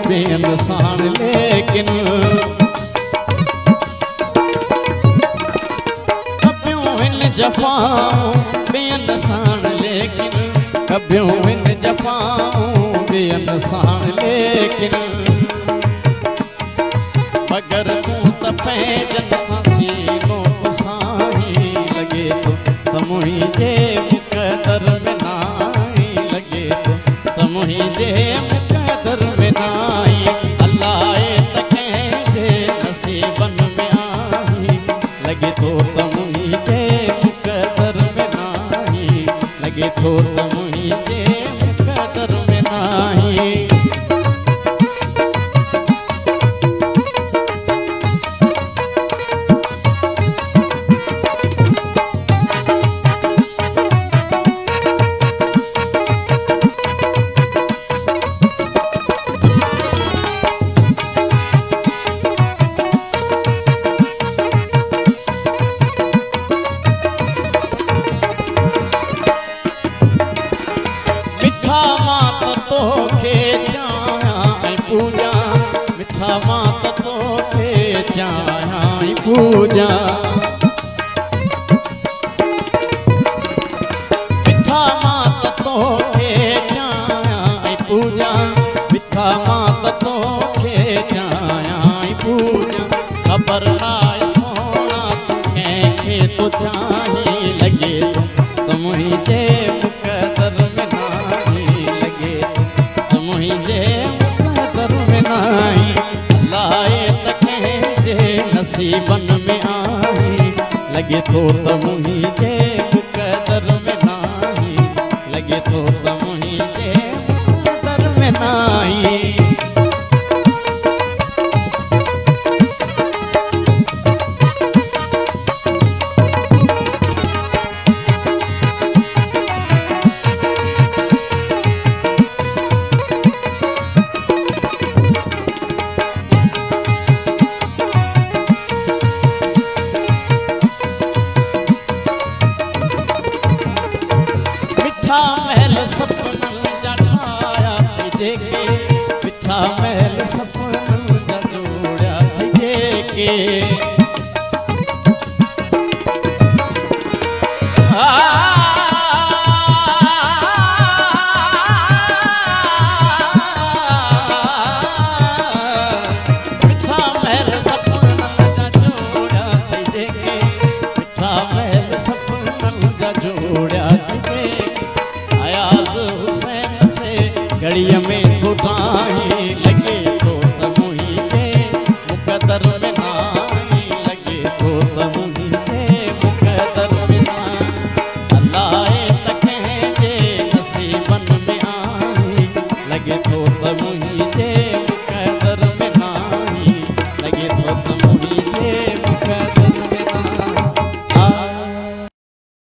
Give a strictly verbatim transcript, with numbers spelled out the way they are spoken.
बेनसान लेकिन कबियूं हिन जफ़ाऊं बेनसान लेकिन कबियूं हिन जफ़ाऊं बेनसान लेकिन मगर तूं त पंहिंजनि सां सीनो तो साईं लॻे थो त मुंहिंजे मुक़दर में नाई लॻे थो त मुंहिंजे मुक़दर में नाई अलाए त कंहिंजे नसीबनि में आई लॻे थो त मुंहिंजे मुक़दर में नाई लॻे थो त मुंहिंजे मुक़दर में नाई मिठा मां त तोखे चाहियां ऐं पूॼा मिठा मां त तोखे चाहियां ऐं पूॼा मिठा मां त तोखे चाहियां ऐं पूॼा मिठा मां त तोखे चाहियां ऐं पूॼा ख़बर नाहे सोना तूं कंहिंखे थो चाहीं लॻे थो त मुंहिंजे मुक़दर में लाए त कंहिंजे नसीबनि में आई लॻे थो त मुंहिंजे मुक़दर में नाई लॻे थो त मुंहिंजे मुक़दर में नाई मिठा महल सपननि जा ठाहिया जेके मिठा महल सपननि जा जोड़िया जेके